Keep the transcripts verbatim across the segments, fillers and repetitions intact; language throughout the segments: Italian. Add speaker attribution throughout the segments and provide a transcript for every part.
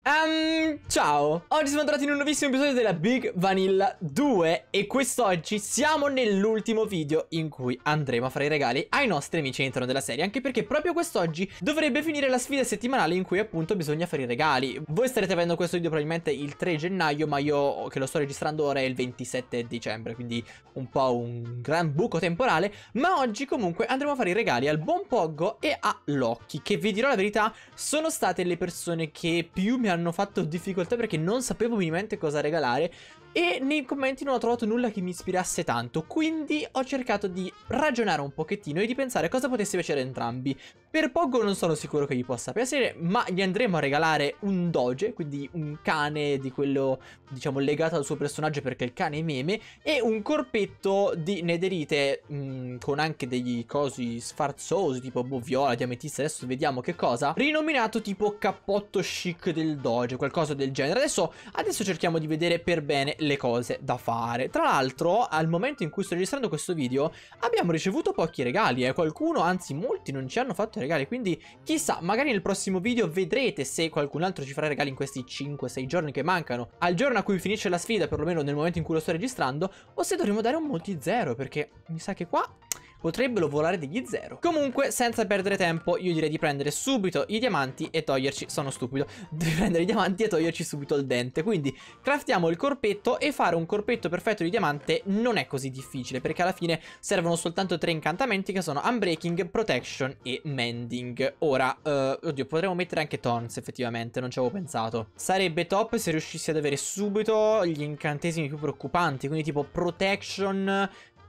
Speaker 1: Um, ciao, oggi siamo entrati in un nuovissimo episodio della Big Vanilla due e quest'oggi siamo nell'ultimo video in cui andremo a fare i regali ai nostri amici all'interno della serie. Anche perché proprio quest'oggi dovrebbe finire la sfida settimanale in cui appunto bisogna fare i regali. Voi starete vedendo questo video probabilmente il tre gennaio, ma io che lo sto registrando ora è il ventisette dicembre, quindi un po' un gran buco temporale. Ma oggi comunque andremo a fare i regali al buon Poggo e a Loki, che vi dirò la verità sono state le persone che più mi hanno hanno fatto difficoltà perché non sapevo minimamente cosa regalare e nei commenti non ho trovato nulla che mi ispirasse tanto, quindi ho cercato di ragionare un pochettino e di pensare cosa potesse piacere a entrambi. Per Poggo non sono sicuro che gli possa piacere, ma gli andremo a regalare un doge, quindi un cane di quello diciamo legato al suo personaggio perché il cane è meme, e un corpetto di netherite mh, con anche degli cosi sfarzosi tipo boh, viola, diametista, adesso vediamo che cosa, rinominato tipo cappotto chic del doge, qualcosa del genere. Adesso, adesso cerchiamo di vedere per bene le cose da fare. Tra l'altro, al momento in cui sto registrando questo video abbiamo ricevuto pochi regali, eh. Qualcuno, anzi molti, non ci hanno fatto regali, quindi chissà, magari nel prossimo video vedrete se qualcun altro ci farà regali in questi cinque sei giorni che mancano al giorno a cui finisce la sfida, perlomeno nel momento in cui lo sto registrando, o se dovremo dare un multi zero, perché mi sa che qua potrebbero volare degli zero. Comunque, senza perdere tempo, io direi di prendere subito i diamanti e toglierci, sono stupido, di prendere i diamanti e toglierci subito il dente. Quindi craftiamo il corpetto, e fare un corpetto perfetto di diamante non è così difficile, perché alla fine servono soltanto tre incantamenti che sono Unbreaking, Protection e Mending. Ora, uh, oddio, potremmo mettere anche Thorns effettivamente, non ci avevo pensato. Sarebbe top se riuscissi ad avere subito gli incantesimi più preoccupanti, quindi tipo Protection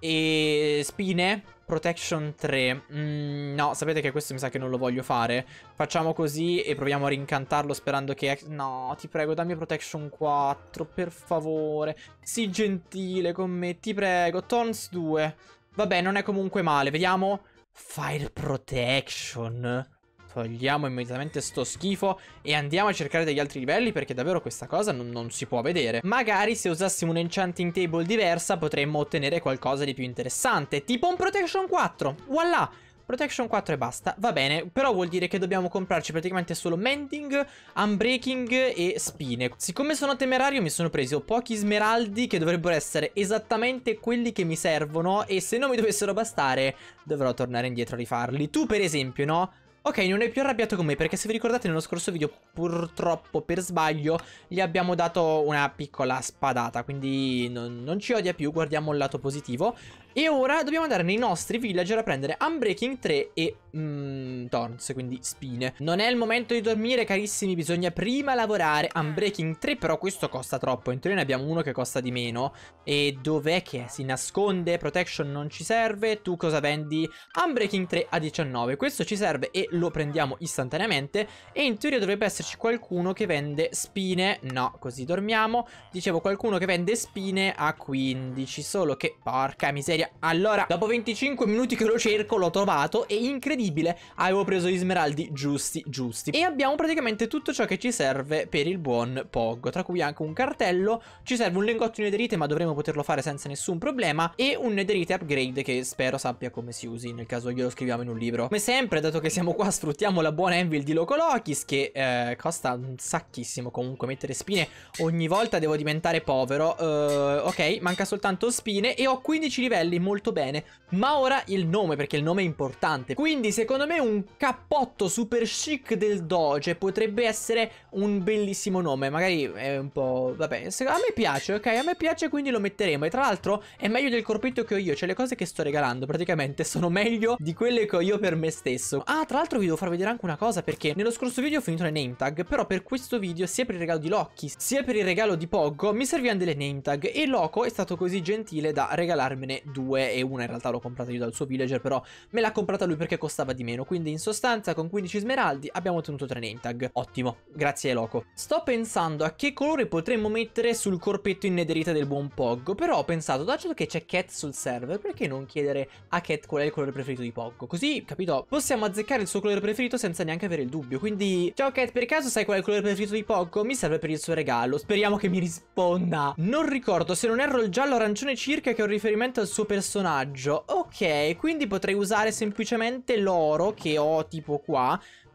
Speaker 1: e spine. Protection tre. mm, No, sapete che questo mi sa che non lo voglio fare. Facciamo così e proviamo a rincantarlo sperando che... No, ti prego, dammi Protection quattro, per favore. Sii gentile con me, ti prego. Thorns due. Vabbè, non è comunque male. Vediamo. Fire Protection. Togliamo immediatamente sto schifo e andiamo a cercare degli altri livelli, perché davvero questa cosa non, non si può vedere. Magari se usassimo un enchanting table diversa potremmo ottenere qualcosa di più interessante, tipo un Protection quattro. Voilà! Protection quattro e basta, va bene, però vuol dire che dobbiamo comprarci praticamente solo Mending, Unbreaking e spine. Siccome sono temerario mi sono preso pochi smeraldi che dovrebbero essere esattamente quelli che mi servono, e se non mi dovessero bastare dovrò tornare indietro a rifarli. Tu per esempio, no? Ok, non è più arrabbiato con me, perché se vi ricordate nello scorso video purtroppo per sbaglio gli abbiamo dato una piccola spadata, quindi non, non ci odia più, guardiamo il lato positivo. E ora dobbiamo andare nei nostri villager a prendere Unbreaking tre e mm, Thorns, quindi spine. Non è il momento di dormire carissimi, bisogna prima lavorare. Unbreaking tre però questo costa troppo, in teoria ne abbiamo uno che costa di meno. E dov'è che è? Si nasconde, Protection non ci serve, tu cosa vendi? Unbreaking tre a diciannove, questo ci serve e lo prendiamo istantaneamente. E in teoria dovrebbe esserci qualcuno che vende spine, no, così dormiamo. Dicevo qualcuno che vende spine a quindici, solo che porca miseria. Allora, dopo venticinque minuti che lo cerco, l'ho trovato e incredibile, avevo preso gli smeraldi giusti, giusti. E abbiamo praticamente tutto ciò che ci serve per il buon Poggo, tra cui anche un cartello, ci serve un lingotto di netherite ma dovremo poterlo fare senza nessun problema, e un netherite upgrade che spero sappia come si usi, nel caso glielo scriviamo in un libro. Come sempre, dato che siamo qua, sfruttiamo la buona anvil di Locolokis che eh, costa un sacchissimo. Comunque mettere spine ogni volta devo diventare povero. uh, Ok, manca soltanto spine e ho quindici livelli, molto bene. Ma ora il nome, perché il nome è importante. Quindi secondo me un cappotto super chic del doge potrebbe essere un bellissimo nome. Magari è un po'... vabbè, a me piace, ok? A me piace, quindi lo metteremo. E tra l'altro è meglio del corpetto che ho io. Cioè le cose che sto regalando praticamente sono meglio di quelle che ho io per me stesso. Ah, tra l'altro vi devo far vedere anche una cosa, perché nello scorso video ho finito le name tag, però per questo video, sia per il regalo di Loki sia per il regalo di Poggo, mi servivano delle name tag, e Loco è stato così gentile da regalarmene due, e una in realtà l'ho comprata io dal suo villager, però me l'ha comprata lui perché costava di meno. Quindi in sostanza con quindici smeraldi abbiamo ottenuto tre name tag. Ottimo, grazie Loco. Sto pensando a che colore potremmo mettere sul corpetto in netherite del buon Poggo, però ho pensato, dato che c'è Cat sul server, perché non chiedere a Cat qual è il colore preferito di Poggo? Così, capito, possiamo azzeccare il suo colore preferito senza neanche avere il dubbio. Quindi, ciao Cat, per caso sai qual è il colore preferito di Poggo? Mi serve per il suo regalo, speriamo che mi risponda. Non ricordo, se non erro il giallo arancione circa, che è un riferimento al suo personaggio. Ok, quindi potrei usare semplicemente l'oro che ho tipo qua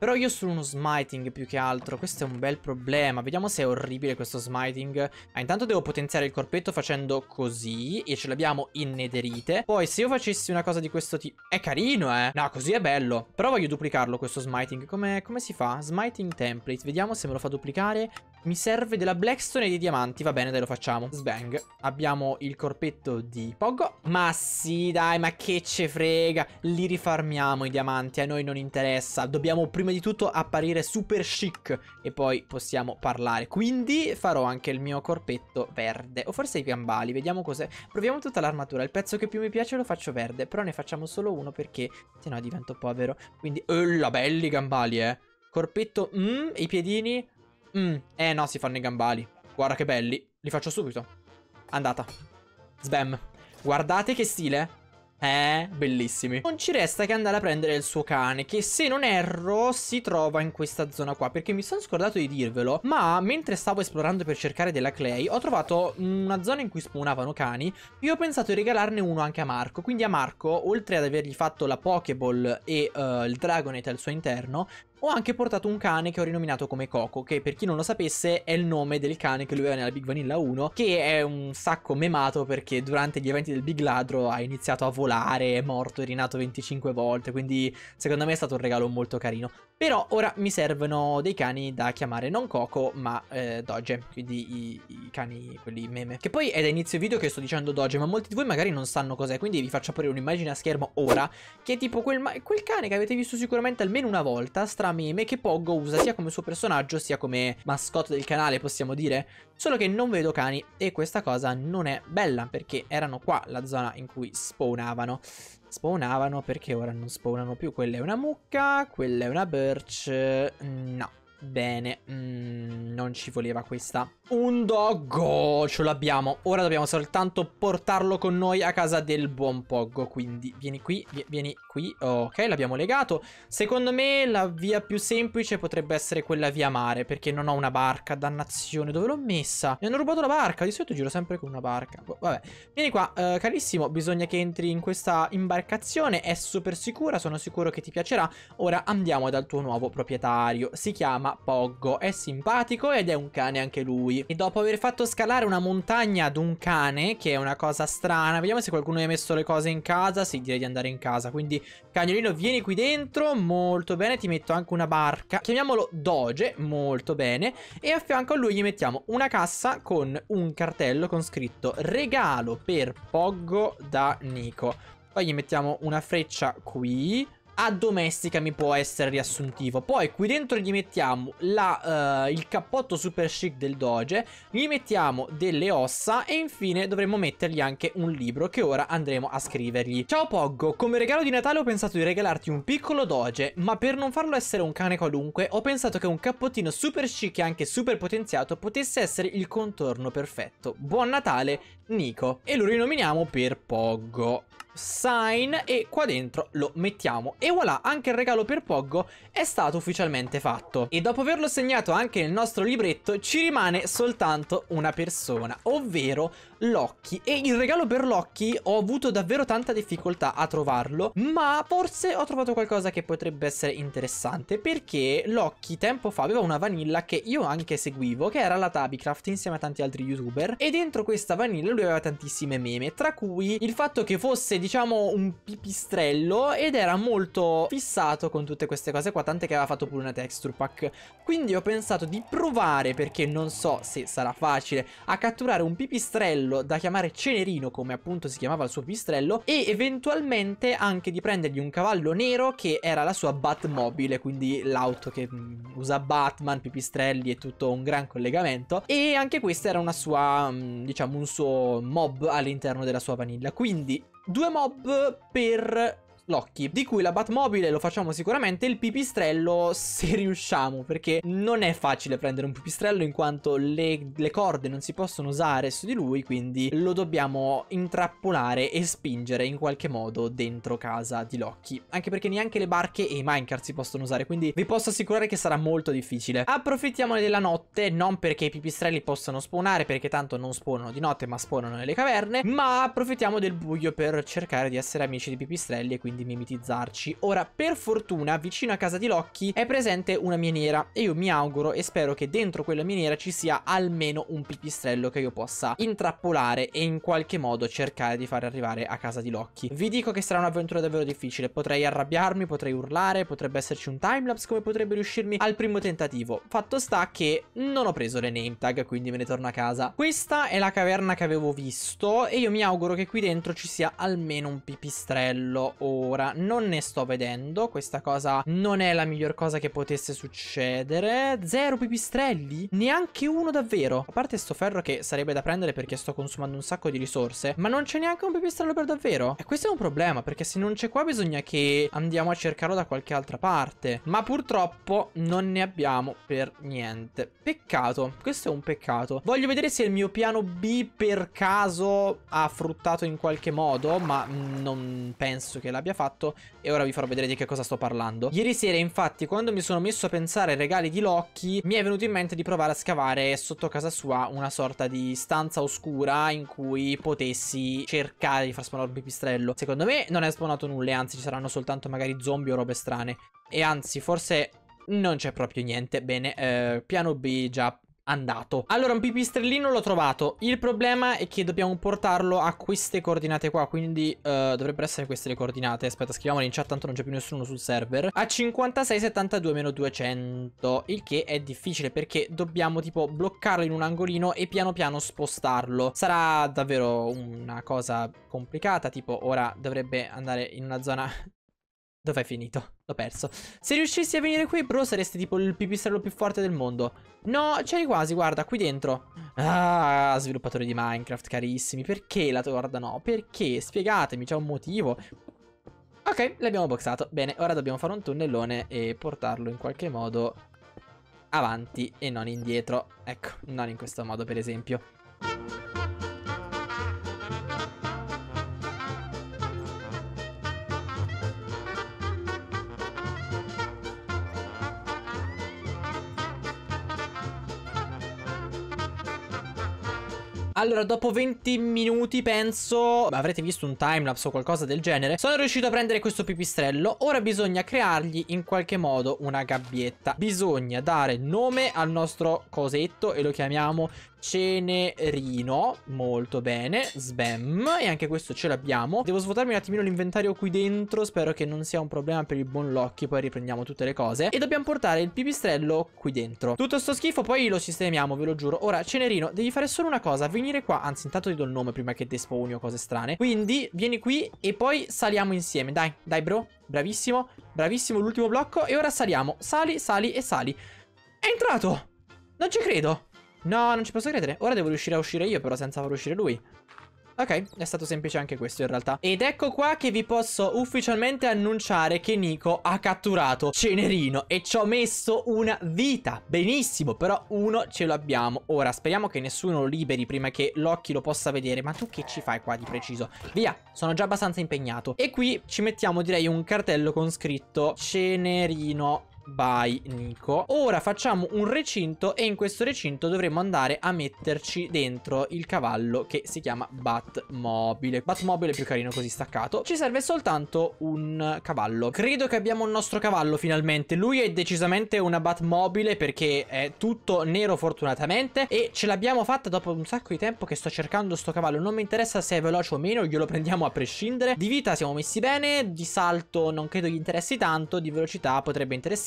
Speaker 1: Però io sono uno smiting più che altro. Questo è un bel problema. Vediamo se è orribile questo smiting. Ah, intanto devo potenziare il corpetto facendo così. E ce l'abbiamo in netherite. Poi se io facessi una cosa di questo tipo... È carino, eh. No, così è bello. Però voglio duplicarlo questo smiting. Come, come si fa? Smiting template. Vediamo se me lo fa duplicare. Mi serve della blackstone e dei diamanti. Va bene, dai, lo facciamo. Sbang. Abbiamo il corpetto di Poggo. Ma sì, dai, ma che ce frega. Li rifarmiamo i diamanti. A noi non interessa. Dobbiamo prima di tutto apparire super chic. E poi possiamo parlare. Quindi farò anche il mio corpetto verde. O forse i gambali. Vediamo cos'è. Proviamo tutta l'armatura. Il pezzo che più mi piace lo faccio verde. Però ne facciamo solo uno perché se no divento povero. Quindi, eh, la belli gambali, eh. Corpetto, mm, i piedini. Mm, eh no, si fanno i gambali. Guarda che belli. Li faccio subito. Andata. Sbam. Guardate che stile. Eh, bellissimi. Non ci resta che andare a prendere il suo cane, che se non erro si trova in questa zona qua, perché mi sono scordato di dirvelo, ma mentre stavo esplorando per cercare della clay ho trovato una zona in cui spawnavano cani. Io ho pensato di regalarne uno anche a Marco. Quindi a Marco, oltre ad avergli fatto la Pokéball e uh, il Dragonite al suo interno, ho anche portato un cane che ho rinominato come Coco, che per chi non lo sapesse è il nome del cane che lui aveva nella Big Vanilla uno, che è un sacco memato perché durante gli eventi del Big Ladro ha iniziato a volare, è morto e rinato venticinque volte, quindi secondo me è stato un regalo molto carino. Però ora mi servono dei cani da chiamare non Coco ma eh, Doge, quindi i, i cani, quelli meme. Che poi è da inizio video che sto dicendo Doge, ma molti di voi magari non sanno cos'è, quindi vi faccio apparire un'immagine a schermo ora, che è tipo quel, quel cane che avete visto sicuramente almeno una volta, stra meme, che Poggo usa sia come suo personaggio sia come mascotte del canale, possiamo dire. Solo che non vedo cani e questa cosa non è bella, perché erano qua la zona in cui spawnavano. Spawnavano perché ora non spawnano più. Quella è una mucca, quella è una birch. No. Bene, mm, non ci voleva questa. Un doggo, ce l'abbiamo. Ora dobbiamo soltanto portarlo con noi a casa del buon Poggo. Quindi vieni qui, vieni qui. Ok, l'abbiamo legato. Secondo me la via più semplice potrebbe essere quella via mare, perché non ho una barca, dannazione. Dove l'ho messa? Mi hanno rubato la barca. Di solito giro sempre con una barca. Vabbè, vieni qua, uh, carissimo. Bisogna che entri in questa imbarcazione. È super sicura, sono sicuro che ti piacerà. Ora andiamo dal tuo nuovo proprietario. Si chiama Poggo, è simpatico ed è un cane anche lui. E dopo aver fatto scalare una montagna ad un cane, che è una cosa strana, vediamo se qualcuno mi ha messo le cose in casa. Sì, direi di andare in casa. Quindi cagnolino, vieni qui dentro. Molto bene, ti metto anche una barca. Chiamiamolo Doge, molto bene. E a fianco a lui gli mettiamo una cassa con un cartello con scritto regalo per Poggo da Nico. Poi gli mettiamo una freccia qui. Addomesticami può essere riassuntivo. Poi qui dentro gli mettiamo la, uh, il cappotto super chic del Doge. Gli mettiamo delle ossa. E infine dovremmo mettergli anche un libro che ora andremo a scrivergli. Ciao Poggo, come regalo di Natale ho pensato di regalarti un piccolo Doge, ma per non farlo essere un cane qualunque ho pensato che un cappottino super chic e anche super potenziato potesse essere il contorno perfetto. Buon Natale, Nico. E lo rinominiamo per Poggo. Sign, e qua dentro lo mettiamo. E voilà, anche il regalo per Poggo è stato ufficialmente fatto. E dopo averlo segnato anche nel nostro libretto ci rimane soltanto una persona, ovvero Locky. E il regalo per Locky ho avuto davvero tanta difficoltà a trovarlo, ma forse ho trovato qualcosa che potrebbe essere interessante, perché Locky tempo fa aveva una vanilla che io anche seguivo, che era la Tabbycraft insieme a tanti altri youtuber. E dentro questa vanilla lui aveva tantissime meme, tra cui il fatto che fosse, diciamo, un pipistrello ed era molto fissato con tutte queste cose qua, tant'è che aveva fatto pure una texture pack. Quindi ho pensato di provare, perché non so se sarà facile, a catturare un pipistrello da chiamare Cenerino, come appunto si chiamava il suo pipistrello, e eventualmente anche di prendergli un cavallo nero che era la sua Batmobile, quindi l'auto che mh, usa Batman, pipistrelli e tutto un gran collegamento. E anche questa era una sua, mh, diciamo, un suo mob all'interno della sua vanilla. Quindi due mob per Locky, di cui la Batmobile lo facciamo sicuramente, il pipistrello se riusciamo, perché non è facile prendere un pipistrello in quanto le, le corde non si possono usare su di lui, quindi lo dobbiamo intrappolare e spingere in qualche modo dentro casa di Locky, anche perché neanche le barche e i minecart si possono usare, quindi vi posso assicurare che sarà molto difficile. Approfittiamo della notte, non perché i pipistrelli possano spawnare, perché tanto non spawnano di notte ma spawnano nelle caverne, ma approfittiamo del buio per cercare di essere amici di pipistrelli e quindi quindi mimetizzarci. Ora, per fortuna, vicino a casa di Loki è presente una miniera e io mi auguro e spero che dentro quella miniera ci sia almeno un pipistrello che io possa intrappolare e in qualche modo cercare di far arrivare a casa di Loki. Vi dico che sarà un'avventura davvero difficile, potrei arrabbiarmi, potrei urlare, potrebbe esserci un timelapse come potrebbe riuscirmi al primo tentativo. Fatto sta che non ho preso le name tag, quindi me ne torno a casa. Questa è la caverna che avevo visto e io mi auguro che qui dentro ci sia almeno un pipistrello. Ora, non ne sto vedendo, questa cosa non è la miglior cosa che potesse succedere. Zero pipistrelli? Neanche uno davvero. A parte sto ferro che sarebbe da prendere perché sto consumando un sacco di risorse, ma non c'è neanche un pipistrello per davvero. E questo è un problema, perché se non c'è qua bisogna che andiamo a cercarlo da qualche altra parte. Ma purtroppo non ne abbiamo per niente. Peccato, questo è un peccato. Voglio vedere se il mio piano B per caso ha fruttato in qualche modo, ma non penso che l'abbia fatto. E ora vi farò vedere di che cosa sto parlando. Ieri sera, infatti, quando mi sono messo a pensare ai regali di Loki, mi è venuto in mente di provare a scavare sotto casa sua una sorta di stanza oscura in cui potessi cercare di far spawnare un pipistrello. Secondo me non è spawnato nulla, anzi ci saranno soltanto magari zombie o robe strane. E anzi, forse non c'è proprio niente. Bene, eh, piano B già andato. Allora, un pipistrellino l'ho trovato. Il problema è che dobbiamo portarlo a queste coordinate qua, quindi uh, dovrebbero essere queste le coordinate. Aspetta, scriviamole in chat, tanto non c'è più nessuno sul server. A cinquantasei settantadue meno duecento, il che è difficile perché dobbiamo tipo bloccarlo in un angolino e piano piano spostarlo. Sarà davvero una cosa complicata, tipo ora dovrebbe andare in una zona... Dov'è finito? L'ho perso. Se riuscissi a venire qui, bro, saresti tipo il pipistrello più forte del mondo. No, c'eri quasi, guarda, qui dentro. Ah, sviluppatori di Minecraft, carissimi. Perché la torda no? Perché? Spiegatemi, c'è un motivo. Ok, l'abbiamo boxato. Bene, ora dobbiamo fare un tunnellone e portarlo in qualche modo avanti e non indietro. Ecco, non in questo modo, per esempio. Allora, dopo venti minuti, penso, avrete visto un timelapse o qualcosa del genere, sono riuscito a prendere questo pipistrello. Ora bisogna creargli in qualche modo una gabbietta. Bisogna dare nome al nostro cosetto e lo chiamiamo Cenerino. Molto bene, sbam. E anche questo ce l'abbiamo. Devo svuotarmi un attimino l'inventario qui dentro. Spero che non sia un problema per il buon Loki. Poi riprendiamo tutte le cose. E dobbiamo portare il pipistrello qui dentro. Tutto sto schifo poi lo sistemiamo, ve lo giuro. Ora, Cenerino, devi fare solo una cosa: venire qua. Anzi, intanto ti do il nome prima che despawni o cose strane. Quindi, vieni qui e poi saliamo insieme. Dai, dai bro, bravissimo. Bravissimo, l'ultimo blocco. E ora saliamo. Sali, sali e sali. È entrato! Non ci credo. No, non ci posso credere. Ora devo riuscire a uscire io, però senza far uscire lui. Ok, è stato semplice anche questo in realtà. Ed ecco qua che vi posso ufficialmente annunciare che Nico ha catturato Cenerino e ci ho messo una vita. Benissimo, però uno ce l'abbiamo. Ora, speriamo che nessuno lo liberi prima che Loki lo possa vedere. Ma tu che ci fai qua di preciso? Via, sono già abbastanza impegnato. E qui ci mettiamo, direi, un cartello con scritto Cenerino by Nico. Ora facciamo un recinto e in questo recinto dovremo andare a metterci dentro il cavallo che si chiama Batmobile. Batmobile è più carino così staccato. Ci serve soltanto un cavallo. Credo che abbiamo il nostro cavallo finalmente. Lui è decisamente una Batmobile perché è tutto nero fortunatamente e ce l'abbiamo fatta dopo un sacco di tempo che sto cercando sto cavallo. Non mi interessa se è veloce o meno, glielo prendiamo a prescindere. Di vita siamo messi bene, di salto non credo gli interessi tanto, di velocità potrebbe interessare.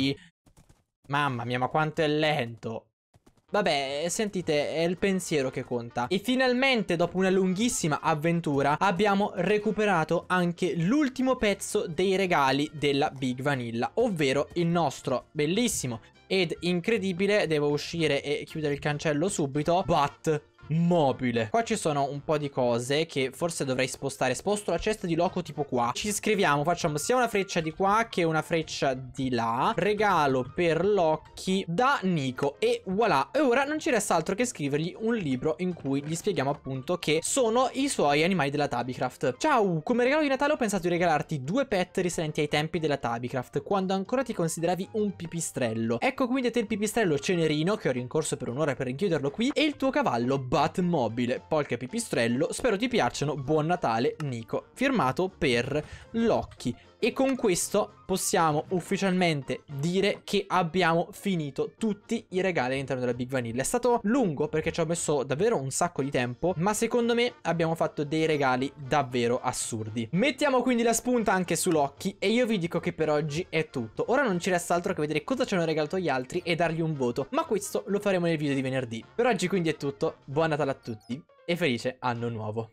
Speaker 1: Mamma mia, ma quanto è lento. Vabbè, sentite, è il pensiero che conta. E finalmente, dopo una lunghissima avventura, abbiamo recuperato anche l'ultimo pezzo dei regali della Big Vanilla, ovvero il nostro bellissimo ed incredibile, devo uscire e chiudere il cancello subito, Bat Mobile. Qua ci sono un po' di cose che forse dovrei spostare. Sposto la cesta di Loco tipo qua. Ci scriviamo, facciamo sia una freccia di qua che una freccia di là. Regalo per Loki da Nico. E voilà. E ora non ci resta altro che scrivergli un libro in cui gli spieghiamo appunto che sono i suoi animali della Tabbycraft. Ciao, come regalo di Natale ho pensato di regalarti due pet risalenti ai tempi della Tabbycraft, quando ancora ti consideravi un pipistrello. Ecco quindi a te il pipistrello Cenerino, che ho rincorso per un'ora per rinchiuderlo qui, e il tuo cavallo Batmobile, Polka e Pipistrello, spero ti piacciono, buon Natale Nico, firmato per Locky. E con questo possiamo ufficialmente dire che abbiamo finito tutti i regali all'interno della Big Vanilla. È stato lungo perché ci ho messo davvero un sacco di tempo, ma secondo me abbiamo fatto dei regali davvero assurdi. Mettiamo quindi la spunta anche su Locky e io vi dico che per oggi è tutto. Ora non ci resta altro che vedere cosa ci hanno regalato gli altri e dargli un voto, ma questo lo faremo nel video di venerdì. Per oggi quindi è tutto, buon Natale a tutti e felice anno nuovo.